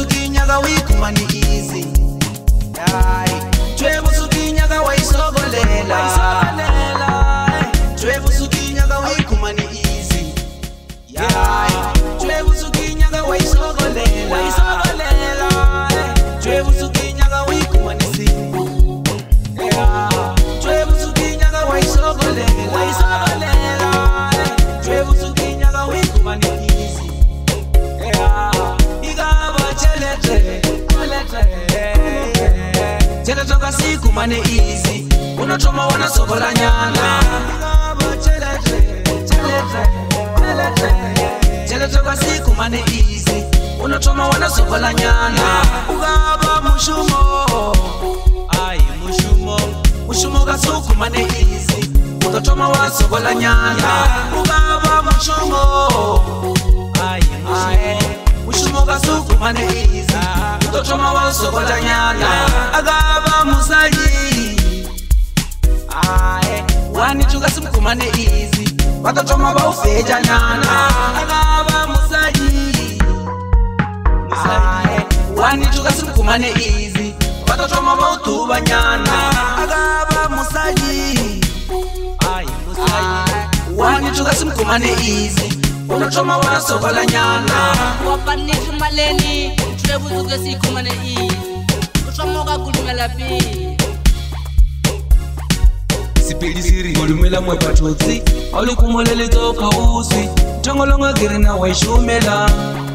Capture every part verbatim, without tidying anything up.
twebusukinyaga wikumani easy. Twebusukinyaga waisogolela. Twebusukinyaga wikumani easy. Twebusukinyaga waisogolela. Twebusukinyaga wikumani easy. Twebusukinyaga waisogolela. Twebusukinyaga wikumani easy. Igaba chelete, chelete toka siku mane easy. Unachoma wana sogola nyana. Igaba chelete, chelete, chelete, chelete toka siku mane easy. Unachoma wana sogola nyana. Ugaba mushumo, ai mushumo, mushumo kasuku mane easy. Unachoma wana sogola nyana. Ugaba mushumo, ai mushumo, mushumo kasuku mane easy. Unachoma wana sogola nyana. Agaba musaji, ai wani chuka siku mane easy. Watachoma wa ufeja nyana. Agaba musaji, musaji wani chuka siku mane easy. Watachoma wa utuba nyana. Agaba musaji, ai musaji wani chuka siku mane easy. Unachoma wana sogola nyana. Wapani chumaleni twebusuke siku mane easy. Uchomoka kulumela pi. Sipili siri olumela mwe patotsi. Oli kumolele toka usi. Tongolonga girina waishumela.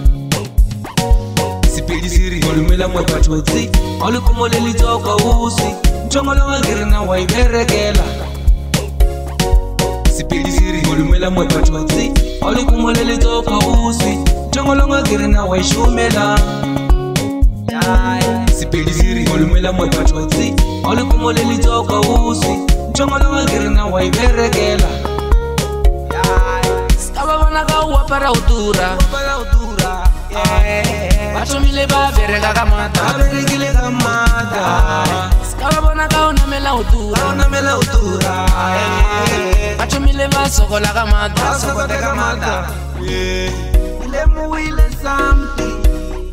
Sipili siri olumela mwe patotsi. Oli kumolele toka usi. Tongolonga girina waiberekela. Sipili siri olumela mwe patotsi. Oli kumolele toka usi. Tongolonga girina waishumela. Sipili siri olumela mwe patotsi. Oli kumolele toka usi. Tongolonga girina waiberekela. Skababona ka wapara utura. Wapara utura. Batumile ba bereka kamata. Baberekile kamata. Skababona ka unamela utura. Unamela utura. Batumile ba sogola kamata. Sogola kamata. Ilemu wile something.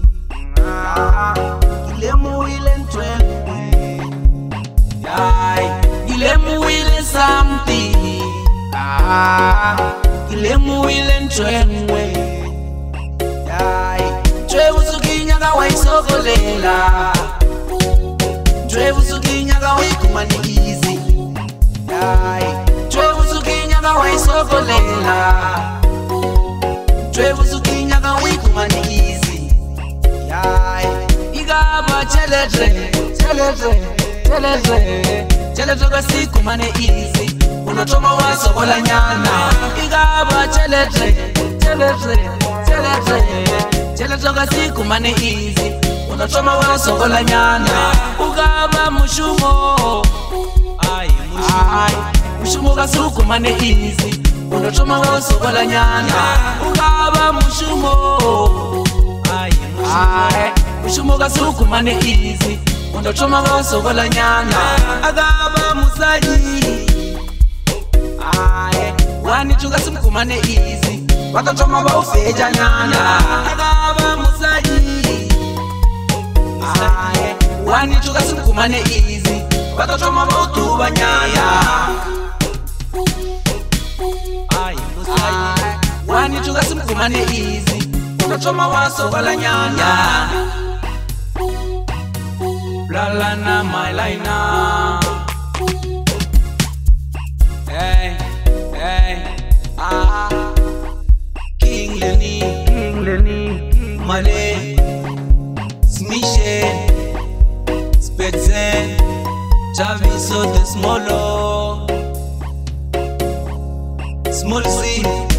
Ilemu wile ntwengwe. Ilemu wile something. Ilemu wile ntwengwe. Twebusukinyaga waisogolela. Twebusukinyaga wikumani easy. Twebusukinyaga waisogolela. Twebusukinyaga wikumani easy. Igaba chelete, chelete, chelete, chelete toka siku mane easy. Unachoma wa sogola nyana. Igaba chelete, chelete, chelete, chelete toka siku mane easy. Unachoma wa sogola nyana. Ugaba mushumo, ai mushumo, mushumo kasuku mane easy. Unachoma wa sogola nyana. Ugaba mushumo, ai mushumo, mushumo kasuku mane easy. Unachoma wa sogola nyana. Agaba musaji, ai wani chuka siku mane easy. Watachoma wa ufeja nyana. Agaba musaji, ai wani chuka siku mane easy. Watachoma wa utuba nyana. Ai musaji wani chuka siku mane easy. Watachoma wa sogola nyana. Blalana my liner. Hey, hey, ah. King Lenny, King Lenny, Male, Smishe, Spetsen, Javi so the small, small Z.